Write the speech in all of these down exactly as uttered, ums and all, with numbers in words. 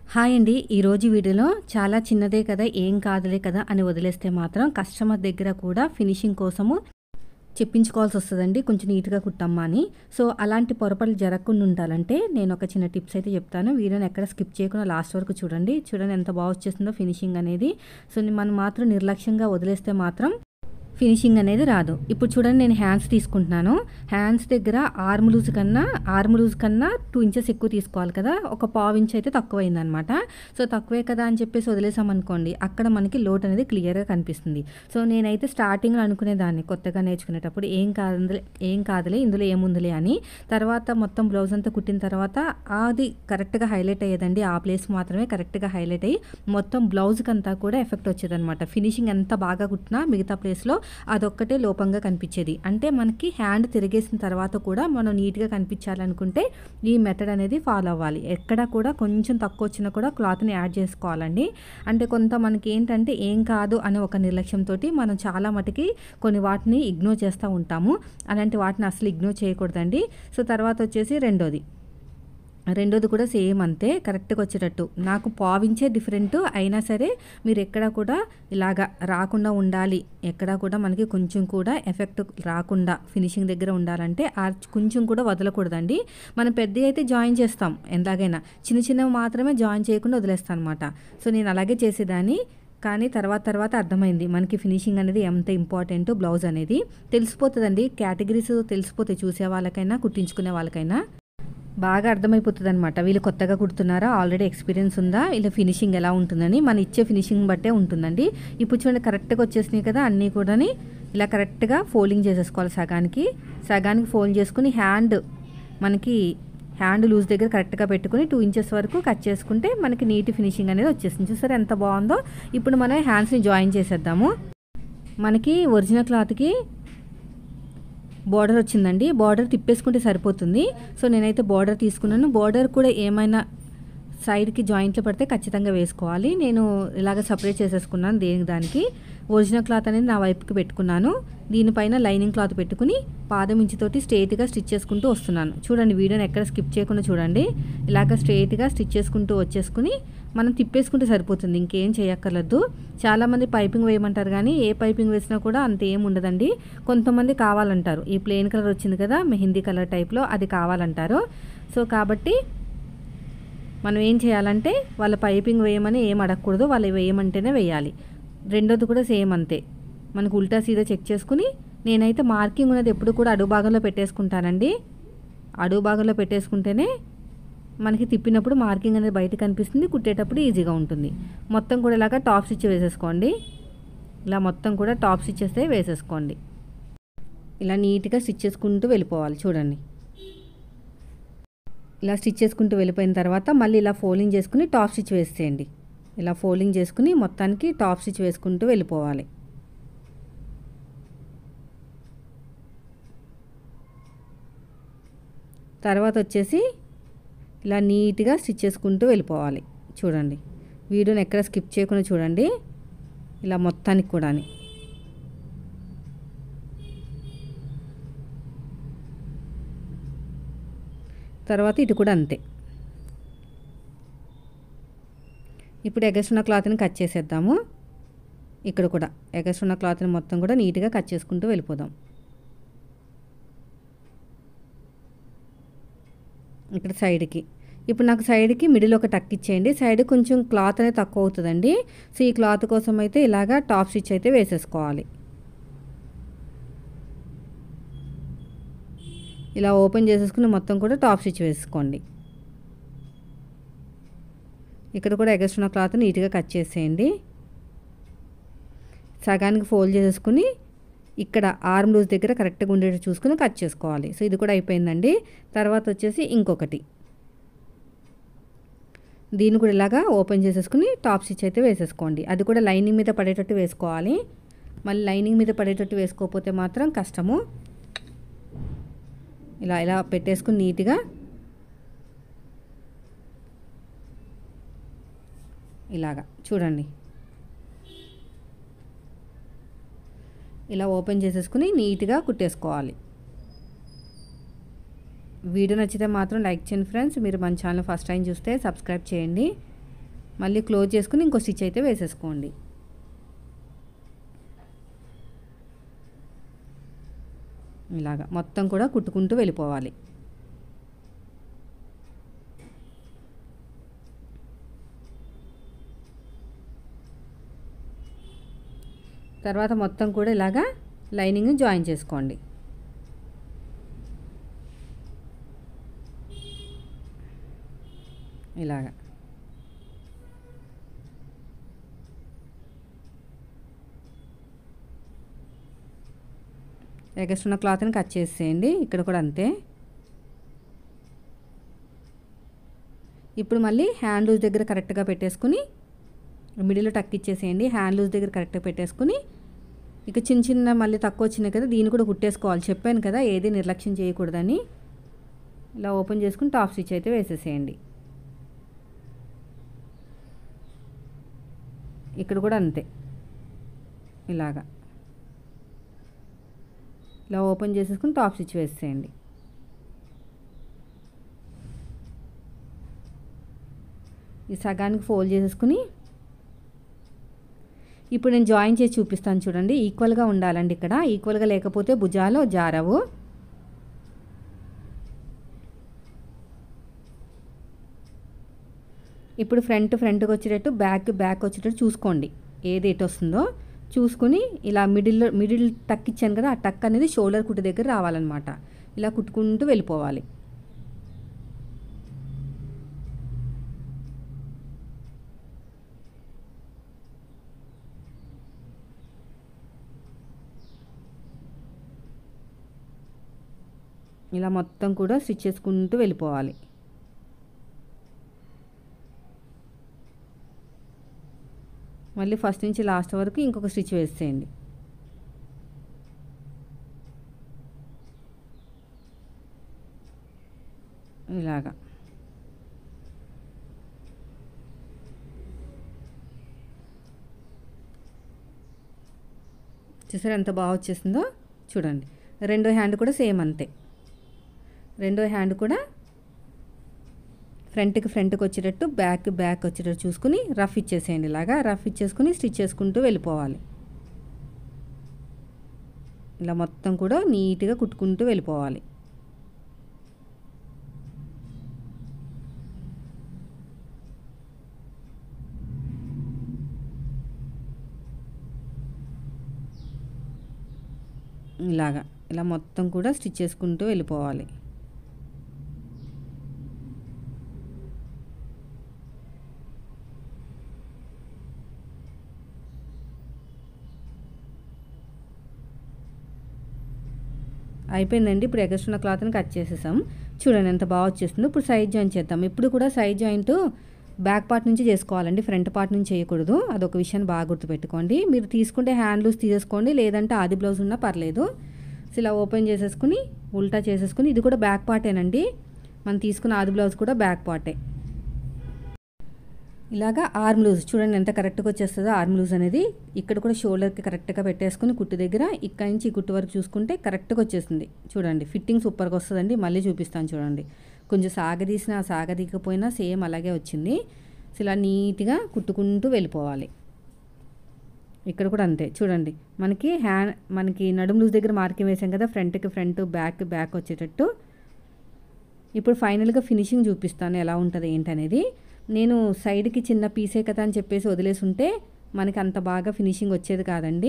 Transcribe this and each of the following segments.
Hi అండి. ఈరోజు వీడియోలో చాలా చిన్నదే కదా, ఏం కాదులే కదా అని వదిలేస్తే మాత్రం కస్టమర్ దగ్గర కూడా ఫినిషింగ్ కోసము చెప్పించుకోవాల్సి వస్తుందండి, కొంచెం నీట్‌గా కుట్టమ్మా అని. సో, అలాంటి పొరపాట్లు జరగకుండా ఉండాలంటే నేను ఒక చిన్న టిప్స్ అయితే చెప్తాను. వీడియోని ఎక్కడ స్కిప్ చేయకుండా లాస్ట్ వరకు చూడండి. చూడండి ఎంత బాగా వచ్చేసిందో ఫినిషింగ్ అనేది. సో, మనం మాత్రం నిర్లక్ష్యంగా వదిలేస్తే మాత్రం ఫినిషింగ్ అనేది రాదు. ఇప్పుడు చూడండి, నేను హ్యాండ్స్ తీసుకుంటున్నాను. హ్యాండ్స్ దగ్గర ఆర్మ్ లూజ్ కన్నా ఆర్మ్ లూజ్ కన్నా టూ ఇంచెస్ ఎక్కువ తీసుకోవాలి కదా. ఒక పావు ఇంచ్ అయితే తక్కువైందనమాట. సో, తక్కువే కదా అని చెప్పేసి వదిలేసామనుకోండి, అక్కడ మనకి లోట్ అనేది క్లియర్‌గా కనిపిస్తుంది. సో, నేనైతే స్టార్టింగ్‌లో అనుకునేదాన్ని కొత్తగా నేర్చుకునేటప్పుడు ఏం కాదులే ఏం కాదులే ఇందులో ఏముందిలే అని. తర్వాత మొత్తం బ్లౌజ్ అంతా కుట్టిన తర్వాత అది కరెక్ట్‌గా హైలైట్ అయ్యేదండి. ఆ ప్లేస్ మాత్రమే కరెక్ట్‌గా హైలైట్ అయ్యి మొత్తం బ్లౌజ్‌కంతా కూడా ఎఫెక్ట్ వచ్చేదనమాట. ఫినిషింగ్ ఎంత బాగా కుట్టినా మిగతా ప్లేస్‌లో అదొక్కటే లోపంగా కనిపించేది. అంటే మనకి హ్యాండ్ తిరిగేసిన తర్వాత కూడా మనం నీట్‌గా కనిపించాలనుకుంటే ఈ మెథడ్ అనేది ఫాలో అవ్వాలి. ఎక్కడ కూడా కొంచెం తక్కువ వచ్చినా కూడా క్లాత్‌ని యాడ్ చేసుకోవాలండి. అంటే కొంత మనకి ఏంటంటే ఏం కాదు అనే ఒక నిర్లక్ష్యంతోటి మనం చాలా మటుకి కొన్ని వాటిని ఇగ్నోర్ చేస్తూ ఉంటాము. అలాంటి వాటిని అసలు ఇగ్నోర్ చేయకూడదండి. సో, తర్వాత వచ్చేసి రెండోది రెండోది కూడా సేమ్ అంతే కరెక్ట్‌గా వచ్చేటట్టు. నాకు పావించే డిఫరెంట్ అయినా సరే మీరు ఎక్కడా కూడా ఇలాగా రాకుండా ఉండాలి. ఎక్కడా కూడా మనకి కొంచెం కూడా ఎఫెక్ట్ రాకుండా ఫినిషింగ్ దగ్గర ఉండాలంటే ఆ కొంచెం కూడా వదలకూడదండి. మనం పెద్దవి అయితే జాయిన్ చేస్తాం ఎలాగైనా. చిన్న చిన్నవి మాత్రమే జాయిన్ చేయకుండా వదిలేస్తాను అనమాట. సో, నేను అలాగే చేసేదాన్ని. కానీ తర్వాత తర్వాత అర్థమైంది మనకి ఫినిషింగ్ అనేది ఎంత ఇంపార్టెంటో బ్లౌజ్ అనేది తెలిసిపోతుందండి. కేటగిరీస్ తెలిసిపోతాయి చూసే వాళ్ళకైనా కుట్టించుకునే వాళ్ళకైనా. బాగా అర్థమైపోతుందనమాట. వీళ్ళు కొత్తగా కుడుతున్నారా, ఆల్రెడీ ఎక్స్పీరియన్స్ ఉందా, ఇలా ఫినిషింగ్ ఎలా ఉంటుందని మన ఇచ్చే ఫినిషింగ్ బట్టే ఉంటుందండి. ఇప్పుడు చూడండి కరెక్ట్‌గా వచ్చేసినాయి కదా అన్నీ కూడాని. ఇలా కరెక్ట్‌గా ఫోల్డింగ్ చేసేసుకోవాలి సగానికి. సగానికి ఫోల్డ్ చేసుకుని హ్యాండ్ మనకి హ్యాండ్ లూజ్ దగ్గర కరెక్ట్‌గా పెట్టుకుని టూ ఇంచెస్ వరకు కట్ చేసుకుంటే మనకి నీట్ ఫినిషింగ్ అనేది వచ్చేసింది. చూసారా ఎంత బాగుందో. ఇప్పుడు మనం హ్యాండ్స్‌ని జాయిన్ చేసేద్దాము. మనకి ఒరిజినల్ క్లాత్‌కి బోర్డర్ వచ్చిందండి. బోర్డర్ తిప్పేసుకుంటే సరిపోతుంది. సో, నేనైతే బోర్డర్ తీసుకున్నాను. బోర్డర్ కూడా ఏమైనా సైడ్‌కి జాయింట్లు పడితే ఖచ్చితంగా వేసుకోవాలి. నేను ఇలాగ సపరేట్ చేసేసుకున్నాను దేనికి దానికి. ఒరిజినల్ క్లాత్ అనేది నా వైపుకి పెట్టుకున్నాను. దీనిపైన లైనింగ్ క్లాత్ పెట్టుకుని పాదం ఇంచుతోటి స్ట్రెయిట్‌గా స్టిచ్ చేసుకుంటూ వస్తున్నాను. చూడండి వీడియోని ఎక్కడ స్కిప్ చేయకుండా చూడండి. ఇలాగ స్ట్రెయిట్‌గా స్టిచ్ చేసుకుంటూ వచ్చేసుకుని మనం తిప్పేసుకుంటే సరిపోతుంది. ఇంకేం చేయక్కర్లేదు. చాలామంది పైపింగ్ వేయమంటారు కానీ ఏ పైపింగ్ వేసినా కూడా అంత ఏం ఉండదండి. కొంతమంది కావాలంటారు. ఈ ప్లెయిన్ కలర్ వచ్చింది కదా మెహందీ కలర్ టైప్‌లో అది కావాలంటారు. సో, కాబట్టి మనం ఏం చేయాలంటే వాళ్ళ పైపింగ్ వేయమని ఏం అడగకూడదు. వాళ్ళు వేయమంటేనే వేయాలి. రెండోది కూడా సేమ్ అంతే. మనకు ఉల్టా సీదా చెక్ చేసుకుని నేనైతే మార్కింగ్ ఉన్నది ఎప్పుడు కూడా అడుగు భాగంలో పెట్టేసుకుంటానండి. అడుగు భాగంలో పెట్టేసుకుంటేనే మనకి తిప్పినప్పుడు మార్కింగ్ అనేది బయట కనిపిస్తుంది. కుట్టేటప్పుడు ఈజీగా ఉంటుంది. మొత్తం కూడా ఇలాగా టాప్ స్టిచ్ వేసేసుకోండి. ఇలా మొత్తం కూడా టాప్ స్టిచ్చెస్ వేసేసుకోండి. ఇలా నీట్‌గా స్టిచ్ చేసుకుంటూ వెళ్ళిపోవాలి. చూడండి ఇలా స్టిచ్ చేసుకుంటూ వెళ్ళిపోయిన తర్వాత మళ్ళీ ఇలా ఫోల్డింగ్ చేసుకుని టాప్ స్టిచ్ వేసేయండి. ఇలా ఫోల్డింగ్ చేసుకుని మొత్తానికి టాప్ స్టిచ్ వేసుకుంటూ వెళ్ళిపోవాలి. తర్వాత వచ్చేసి ఇలా నీట్‌గా స్టిచ్ చేసుకుంటూ వెళ్ళిపోవాలి. చూడండి వీడియోని ఎక్కడ స్కిప్ చేయకుండా చూడండి. ఇలా మొత్తానికి కూడాని తర్వాత ఇటు కూడా అంతే. ఇప్పుడు ఎగస్ట్రా క్లాత్ని కట్ చేసేద్దాము. ఇక్కడ కూడా ఎగస్ట్రా క్లాత్ని మొత్తం కూడా నీట్‌గా కట్ చేసుకుంటూ వెళ్ళిపోదాం. ఇక్కడ సైడ్కి ఇప్పుడు నాకు సైడ్కి మిడిల్ ఒక టక్ ఇచ్చేయండి. సైడ్ కొంచెం క్లాత్ అనేది తక్కువ అవుతుందండి. సో, ఈ క్లాత్ కోసం అయితే ఇలాగా టాప్ స్టిచ్ అయితే వేసేసుకోవాలి. ఇలా ఓపెన్ చేసేసుకుని మొత్తం కూడా టాప్ స్టిచ్ వేసుకోండి. ఇక్కడ కూడా ఎగస్ట్రా క్లాత్ నీట్‌గా కట్ చేసేయండి. సగానికి ఫోల్డ్ చేసేసుకుని ఇక్కడ ఆర్మ్ లూజ్ దగ్గర కరెక్ట్‌గా ఉండేటట్టు చూసుకుని కట్ చేసుకోవాలి. సో, ఇది కూడా అయిపోయిందండి. తర్వాత వచ్చేసి ఇంకొకటి దీన్ని కూడా ఇలాగా ఓపెన్ చేసేసుకుని టాప్ స్టిచ్ అయితే వేసేసుకోండి. అది కూడా లైనింగ్ మీద పడేటట్టు వేసుకోవాలి. మళ్ళీ లైనింగ్ మీద పడేటట్టు వేసుకోకపోతే మాత్రం కష్టము. ఇలా ఇలా పెట్టేసుకుని నీట్‌గా ఇలాగా చూడండి. ఇలా ఓపెన్ చేసేసుకుని నీట్‌గా కుట్టేసుకోవాలి. వీడియో నచ్చితే మాత్రం లైక్ చేయండి ఫ్రెండ్స్. మీరు మన ఛానల్ ఫస్ట్ టైం చూస్తే సబ్స్క్రైబ్ చేయండి. మళ్ళీ క్లోజ్ చేసుకుని ఇంకో స్టిచ్ అయితే వేసేసుకోండి. ఇలాగా మొత్తం కూడా కుట్టుకుంటూ వెళ్ళిపోవాలి. తర్వాత మొత్తం కూడా ఇలాగా లైనింగ్ జాయిన్ చేసుకోండి. ఇలాగా ఎగస్ట్రా ఉన్న క్లాత్ని కట్ చేసేయండి. ఇక్కడ కూడా అంతే. ఇప్పుడు మళ్ళీ హ్యాండ్ లూజ్ దగ్గర కరెక్ట్గా పెట్టేసుకుని మిడిల్లో టక్ ఇచ్చేసేయండి. హ్యాండ్ లూజ్ దగ్గర కరెక్ట్గా పెట్టేసుకుని ఇక చిన్న చిన్న మళ్ళీ తక్కువ వచ్చినాయి కదా, దీన్ని కూడా కుట్టేసుకోవాలి. చెప్పాను కదా ఏది నిర్లక్ష్యం చేయకూడదని. ఇలా ఓపెన్ చేసుకుని టాప్ స్టిచ్ అయితే వేసేసేయండి. ఇక్కడ కూడా అంతే. ఇలాగా ఇలా ఓపెన్ చేసేసుకుని టాప్ స్టిచ్ వేసేయండి. ఈ సగానికి ఫోల్డ్ చేసేసుకుని ఇప్పుడు నేను జాయిన్ చేసి చూపిస్తాను చూడండి. ఈక్వల్గా ఉండాలండి. ఇక్కడ ఈక్వల్గా లేకపోతే భుజాలు జారవు. ఇప్పుడు ఫ్రంట్ ఫ్రంట్కి వచ్చేటట్టు బ్యాక్ బ్యాక్ వచ్చేటట్టు చూసుకోండి. ఏది ఎటు వస్తుందో చూసుకుని ఇలా మిడిల్లో మిడిల్ టక్ ఇచ్చాను కదా, ఆ టక్ అనేది షోల్డర్ కుట్టు దగ్గర రావాలన్నమాట. ఇలా కుట్టుకుంటూ వెళ్ళిపోవాలి. ఇలా మొత్తం కూడా స్టిచ్ చేసుకుంటూ వెళ్ళిపోవాలి. మళ్ళీ ఫస్ట్ నుంచి లాస్ట్ వరకు ఇంకొక స్టిచ్ వేసేయండి. ఇలాగా చూసారా ఎంత బాగా వచ్చేసిందో చూడండి. రెండో హ్యాండ్ కూడా సేమ్ అంతే. రెండో హ్యాండ్ కూడా ఫ్రంట్కి ఫ్రంట్కి వచ్చేటట్టు బ్యాక్ బ్యాక్ వచ్చేటట్టు చూసుకుని రఫ్ ఇచ్చేసేయండి. ఇలాగా రఫ్ ఇచ్చేసుకుని స్టిచ్ చేసుకుంటూ వెళ్ళిపోవాలి. ఇలా మొత్తం కూడా నీట్గా కుట్టుకుంటూ వెళ్ళిపోవాలి. ఇలాగా ఇలా మొత్తం కూడా స్టిచ్ చేసుకుంటూ వెళ్ళిపోవాలి. అయిపోయిందండి. ఇప్పుడు ఎగస్ట్రా క్లాత్ని కట్ చేసేసాం. చూడండి ఎంత బాగా వచ్చేస్తుందో. ఇప్పుడు సైడ్ జాయిన్ చేద్దాం. ఇప్పుడు కూడా సైడ్ జాయింట్ బ్యాక్ పార్ట్ నుంచి చేసుకోవాలండి, ఫ్రంట్ పార్ట్ నుంచి చేయకూడదు. అదొక విషయాన్ని బాగా గుర్తుపెట్టుకోండి. మీరు తీసుకుంటే హ్యాండ్ లూజ్ తీసేసుకోండి, లేదంటే ఆది బ్లౌజ్ ఉన్నా పర్లేదు. సో ఇలా ఓపెన్ చేసేసుకుని ఉల్టా చేసేసుకుని, ఇది కూడా బ్యాక్ పార్టేనండి. మనం తీసుకున్న ఆది బ్లౌజ్ కూడా బ్యాక్ పార్టే. ఇలాగా ఆర్మ్ లూజ్ చూడండి ఎంత కరెక్ట్గా వచ్చేస్తుందో ఆర్మ్ లూజ్ అనేది. ఇక్కడ కూడా షోల్డర్కి కరెక్ట్గా పెట్టేసుకుని కుట్టు దగ్గర ఇక్కడ నుంచి ఈ కుట్టు వరకు చూసుకుంటే కరెక్ట్గా వచ్చేస్తుంది. చూడండి ఫిట్టింగ్ సూపర్గా వస్తుందండి. మళ్ళీ చూపిస్తాను చూడండి. కొంచెం సాగదీసినా సాగదీకపోయినా సేమ్ అలాగే వచ్చింది. సో ఇలా నీట్గా కుట్టుకుంటూ వెళ్ళిపోవాలి. ఇక్కడ కూడా అంతే చూడండి. మనకి హ్యాండ్ మనకి నడుము లూజ్ దగ్గర మార్కింగ్ వేసాం కదా, ఫ్రంట్కి ఫ్రంట్ బ్యాక్ బ్యాక్ వచ్చేటట్టు. ఇప్పుడు ఫైనల్గా ఫినిషింగ్ చూపిస్తాను ఎలా ఉంటుంది ఏంటనేది. నేను సైడ్కి చిన్న పీసే కదా అని చెప్పేసి వదిలేసి ఉంటే మనకి అంత బాగా ఫినిషింగ్ వచ్చేది కాదండి.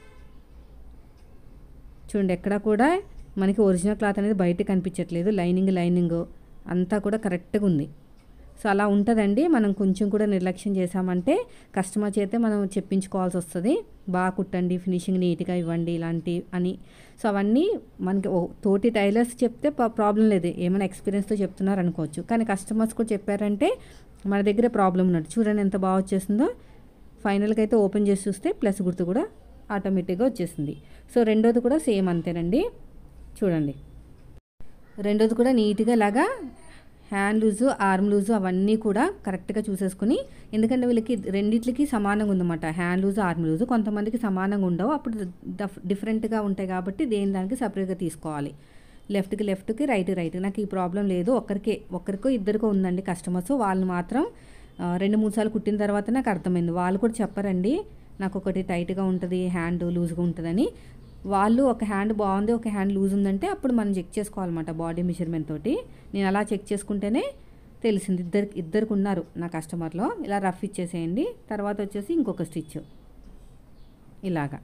చూడండి ఎక్కడ కూడా మనకి ఒరిజినల్ క్లాత్ అనేది బయట కనిపించట్లేదు. లైనింగ్ లైనింగ్ అంతా కూడా కరెక్ట్గా ఉంది. సో అలా ఉంటుందండి. మనం కొంచెం కూడా నిర్లక్ష్యం చేసామంటే కస్టమర్ చేతే మనం చెప్పించుకోవాల్సి వస్తుంది. బాగా కుట్టండి, ఫినిషింగ్ నీట్గా ఇవ్వండి ఇలాంటి అని. సో అవన్నీ మనకి తోటి టైలర్స్ చెప్తే ప్రాబ్లం లేదు, ఏమైనా ఎక్స్పీరియన్స్తో చెప్తున్నారు అనుకోవచ్చు. కానీ కస్టమర్స్ కూడా చెప్పారంటే మన దగ్గర ప్రాబ్లం ఉన్నట్టు. చూడండి ఎంత బాగా వచ్చేసిందో. ఫైనల్గా అయితే ఓపెన్ చేసి చూస్తే ప్లస్ గుర్తు కూడా ఆటోమేటిక్గా వచ్చేసింది. సో రెండోది కూడా సేమ్ అంతేనండి. చూడండి రెండోది కూడా నీట్గా ఇలాగా హ్యాండ్ లూజు ఆర్మ్ లూజు అవన్నీ కూడా కరెక్ట్గా చూసేసుకుని, ఎందుకంటే వీళ్ళకి రెండిట్లకి సమానంగా ఉందన్నమాట. హ్యాండ్ లూజు ఆర్మ్ లూజు కొంతమందికి సమానంగా ఉండవు, అప్పుడు డిఫరెంట్గా ఉంటాయి కాబట్టి దేని దానికి సపరేట్గా తీసుకోవాలి. లెఫ్ట్కి లెఫ్ట్కి రైట్ రైట్. నాకు ఈ ప్రాబ్లం లేదు, ఒక్కరికే ఒక్కరికో ఇద్దరికో ఉందండి కస్టమర్స్. వాళ్ళని మాత్రం రెండు మూడు సార్లు కుట్టిన తర్వాత నాకు అర్థమైంది. వాళ్ళు కూడా చెప్పారండి, నాకు ఒకటి టైట్గా ఉంటుంది, హ్యాండ్ లూజ్గా ఉంటుందని. వాళ్ళు ఒక హ్యాండ్ బాగుంది, ఒక హ్యాండ్ లూజ్ ఉందంటే అప్పుడు మనం చెక్ చేసుకోవాలన్నమాట బాడీ మెజర్మెంట్ తోటి. నేను అలా చెక్ చేసుకుంటేనే తెలిసింది. ఇద్దరు ఇద్దరికి ఉన్నారు నా కస్టమర్లో. ఇలా రఫ్ ఇచ్చేసేయండి. తర్వాత వచ్చేసి ఇంకొక స్టిచ్ ఇలాగా,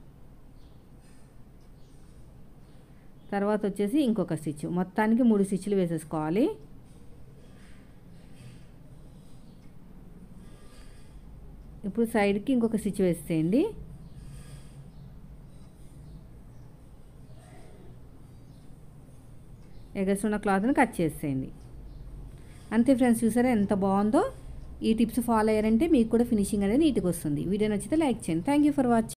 తర్వాత వచ్చేసి ఇంకొక స్టిచ్, మొత్తానికి మూడు స్టిచ్లు వేసేసుకోవాలి. ఇప్పుడు సైడ్కి ఇంకొక స్టిచ్ వేసేయండి. ఎగస్ట్ ఉన్న క్లాత్ని కట్ చేసేయండి. అంతే ఫ్రెండ్స్, చూసారా ఎంత బాగుందో. ఈ టిప్స్ ఫాలో అయ్యారంటే మీకు కూడా ఫినిషింగ్ అనేది నీట్గా వస్తుంది. వీడియో నచ్చితే లైక్ చేయండి. Thank you for watching.